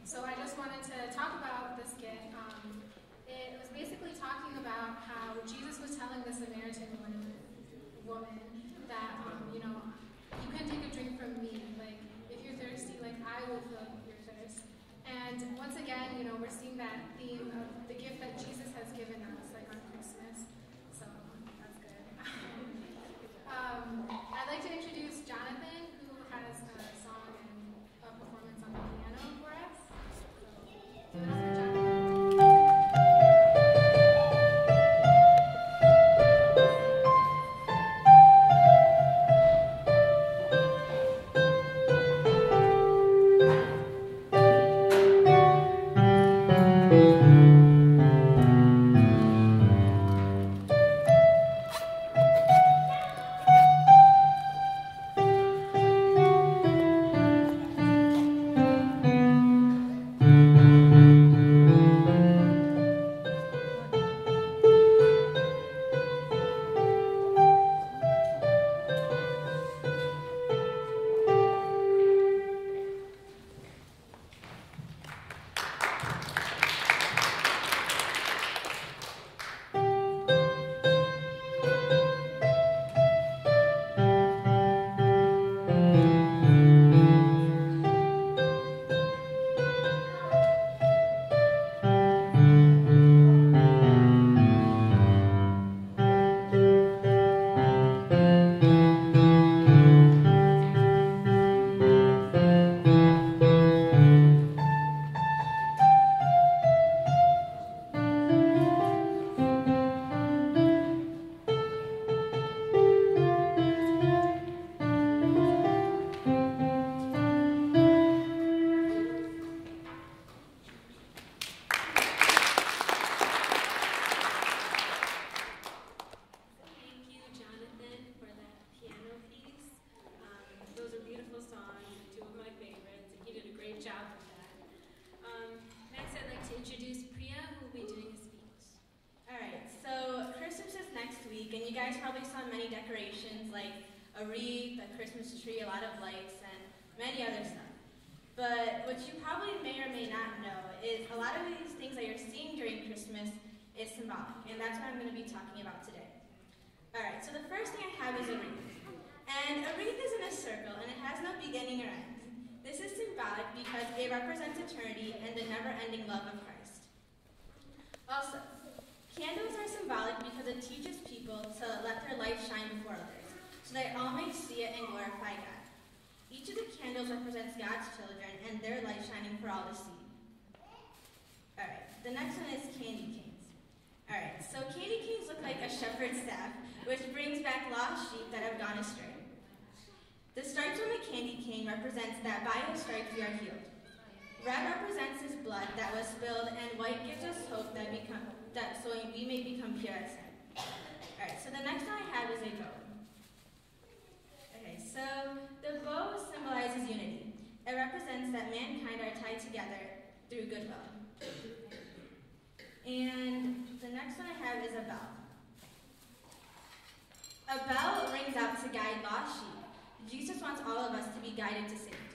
So I just wanted to talk about this skit. It was basically talking about how Jesus was telling the Samaritan woman that, you can take a drink from me. Like, if you're thirsty, like, I will fill your thirst. And once again, we're seeing that theme of the gift that Jesus has given us, like on Christmas. So that's good. I'd like to introduce Jonathan, who has a song and a performance on the piano for us. So, give it up for Jonathan. Decorations like a wreath, a Christmas tree, a lot of lights, and many other stuff. But what you probably may or may not know is a lot of these things that you're seeing during Christmas is symbolic, and that's what I'm going to be talking about today. Alright, so the first thing I have is a wreath. And a wreath is in a circle, and it has no beginning or end. This is symbolic because it represents eternity and the never-ending love of Christ. Also, candles are symbolic because it teaches people to let their light shine before others, so that all may see it and glorify God. Each of the candles represents God's children and their light shining for all to see. Alright, the next one is candy canes. Alright, so candy canes look like a shepherd's staff, which brings back lost sheep that have gone astray. The stripes on the candy cane represents that by his stripes we are healed. Red represents his blood that was spilled, and white gives us hope so we may become pure as him. Alright, so the next one I have is a bow. Okay, so the bow symbolizes unity. It represents that mankind are tied together through goodwill. And the next one I have is a bell. A bell rings out to guide lost sheep. Jesus wants all of us to be guided to safety.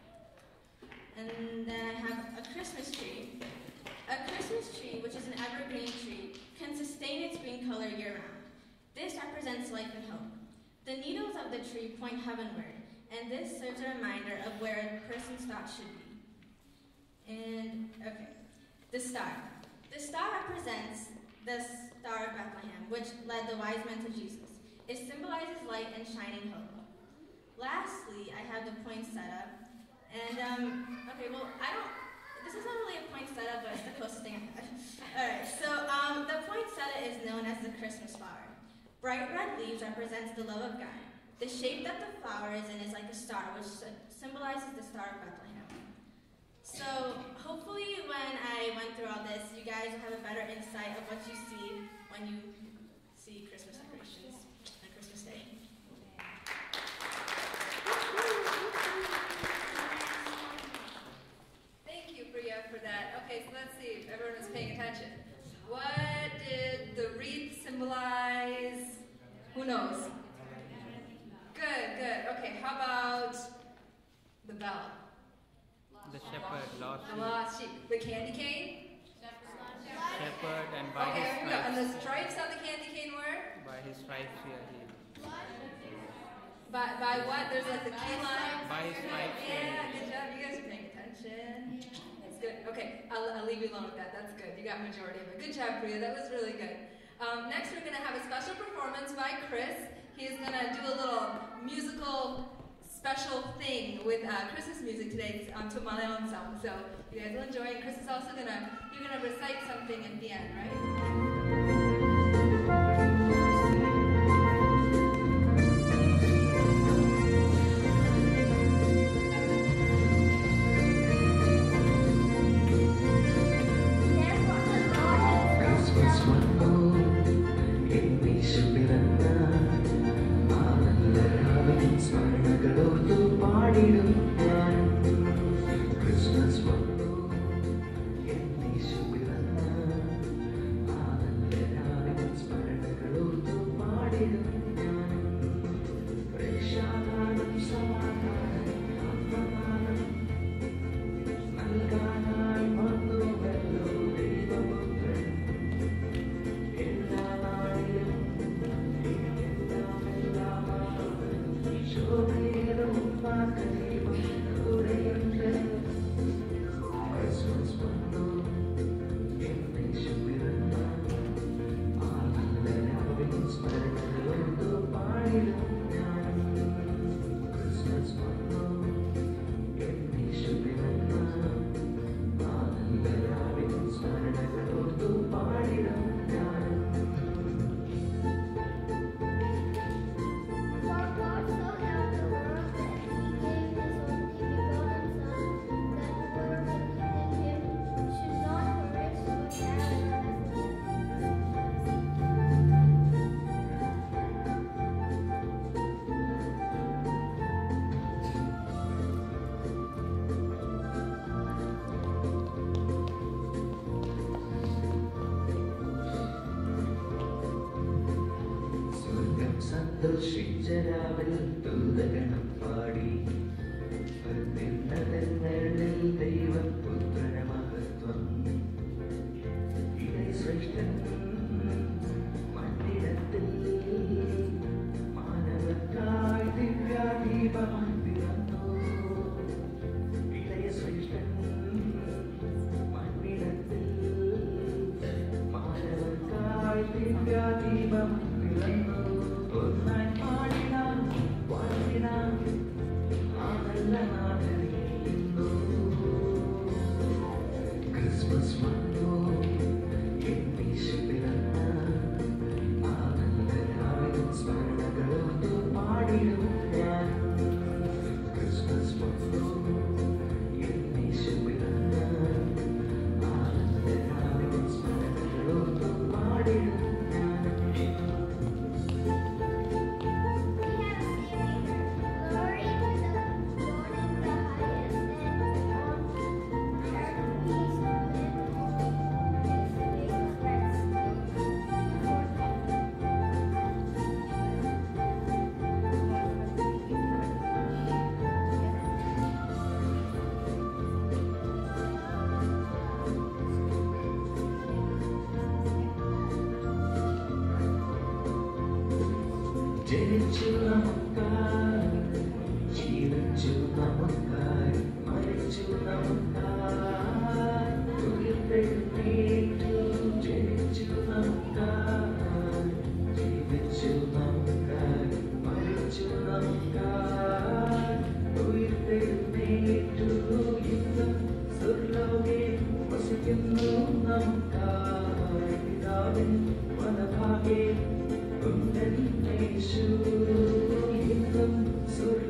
And then I have a Christmas tree. A Christmas tree, which is an evergreen tree, can sustain its green color year-round. This represents life and hope. The needles of the tree point heavenward, and this serves a reminder of where a person's thoughts should be. And, okay, the star. The star represents the Star of Bethlehem, which led the wise men to Jesus. It symbolizes light and shining hope. Lastly, I have the poinsettia. And, this isn't really a poinsettia, but it's the closest thing I had. Alright, so the poinsettia is known as the Christmas flower. Bright red leaves represents the love of God. The shape that the flower is in is like a star, which symbolizes the Star of Bethlehem. So hopefully when I went through all this, you guys will have a better insight of what you see when you see Christmas decorations on Christmas Day. Thank you, Priya, for that. Okay, so let's see if everyone is paying attention. What did the wreath symbolize? Who knows? Good, good. Okay, how about the bell? The shepherd, lost The sheep. lost sheep. The candy cane? Shepherd, and by Okay, his here we go. And the stripes, stripes on the candy cane were? by his stripes we are healed. By what? There's like the key line. By his stripes we are Yeah, healed. good job. You guys are paying attention. That's good. Okay, I'll leave you alone with that. That's good. You got majority of it. Good job, Priya. That was really good. Next, we're going to have a special performance by Chris. He is going to do a little musical special thing with Chris's music today to Malayalam song. So you guys will enjoy it. Chris is also you're gonna recite something at the end, right? സന്തോഷിച്ചരാവിൽ ദൂതഗണം പാടി നിന്നതെന്നളിൽ ദൈവപുത്രന മഹത്വം ഇതേ ശ്രേഷ്ഠൻ മണ്ണിടത്തിൽ മാനവക്കായി ദിവ്യാദീപമായി പിറന്നു ഇതേ ശ്രേഷ്ഠൻ മണ്ണിടത്തിൽ മാനവക്കായി ദിവ്യാദീപമായി പിറന്നു ഒന്നായി പാടിനാം വാഴ്ത്തിനാം ആനല്ല നാഥനീയുന്നു Christmas വന്നു എന്നീശു പിറന്ന ആനന്ദ രാവിലെ സ്മരണകളോർത്തു പാടിടും ഞാൻ ക്രിസ്മസ് വന്നു എന്നീശു പിറന്ന ആനന്ദ രാവിലെ സ്മരണകളോർത്തു പാടിടും ജനിച്ചു നമുക്കായി ജീവിച്ചു നമുക്കായി മരിച്ചു നമുക്കായി ഉയർത്തെഴുന്നേറ്റു ജനിച്ചു നമുക്കായി ജീവിച്ചു നമുക്കായി മരിച്ചു നമുക്കായി ഉയർത്തെഴുന്നേറ്റു ഇന്നും സ്വർലോകെ വസിക്കുന്നു നമുക്കായി പിതാവിൻ വലഭാഗേ യേശു ഇന്നും